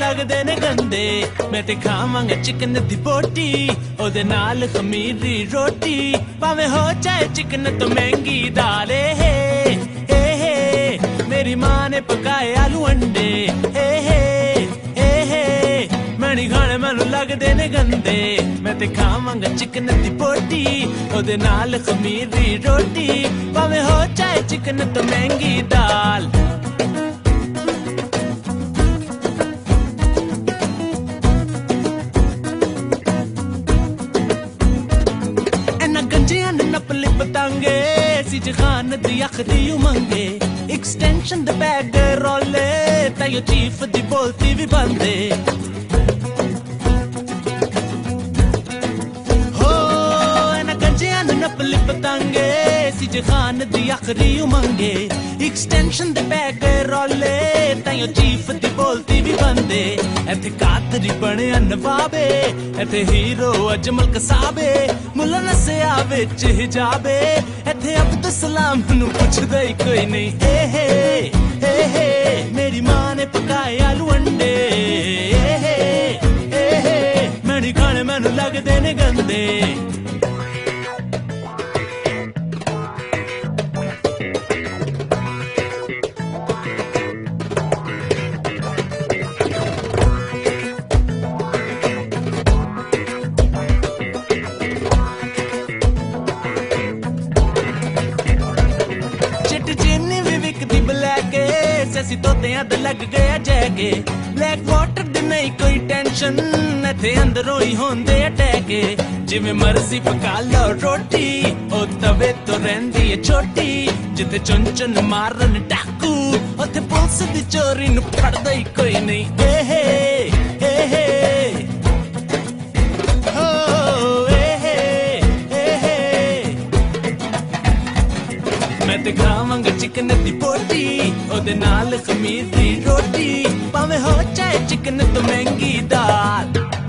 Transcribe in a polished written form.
लगदे ने गंदे मैं ते खावांगा चिकन दी बोटी ओदे नाल खमीरी रोटी भावें हो जाए चिकन तो महंगी दाल हे मेरी माँ ने पकाए आलू अंडे हे मैं नहीं खाने मैनू लगदे ने गंदे मैं ते खावांगा चिकन दी बोटी ओदे नाल खमीरी रोटी भावें हो जाए चिकन तो महंगी दाल नपली पतंगे सीज खान दी अख दी उमंगे एक्सटेंशन द बैग रोले तायो चीफ दी बोलती भी बंदे हो ना गंजियां नपली पतंगे सीज खान दी अख दी उमंगे एक्सटेंशन द बैग रोले तायो चीफ दी बोलती भी बंदे एथे कातरी बने नवाबे एथे हीरो अजमल कसाबे मुल्ला नसिया विच हिजाबे एथे अब्दुल सलाम नू पुछदा ही कोई नहीं हे मेरी माँ ने पकाए आलू अंडे मैं नहीं खाने मैनू लगदे ने गंदे ਅਸੀਂ ਤੋਤਿਆਂ ਦੇ ਲੱਗ ਗਿਆ ਜੈਗੇ ਬਲੈਕ ਵਾਟਰ ਦੀ ਨਹੀਂ ਕੋਈ ਟੈਨਸ਼ਨ ਇੱਥੇ ਅੰਦਰੋਂ ਹੀ ਹੁੰਦੇ ਅਟੈਕੇ ਜਿਵੇਂ ਮਰਜ਼ੀ ਪਕਾ ਲਓ ਰੋਟੀ ਉਹ ਤਵੇ ਤੋਂ ਰਹਿੰਦੀ ਏ ਛੋਟੀ ਜਿੱਥੇ ਚੁੰਚਨ ਮਾਰਨ ਡਾਕੂ ਉੱਥੇ ਪੁਲਿਸ ਦੀ ਚੋਰੀ ਨੂੰ ਫੜਦਾ ਹੀ ਕੋਈ ਨਹੀਂ मैं ते खावांगा चिकन दी बोटी ओदे नाल खमीर दी रोटी भावें हो जाए चिकन तो महंगी दाल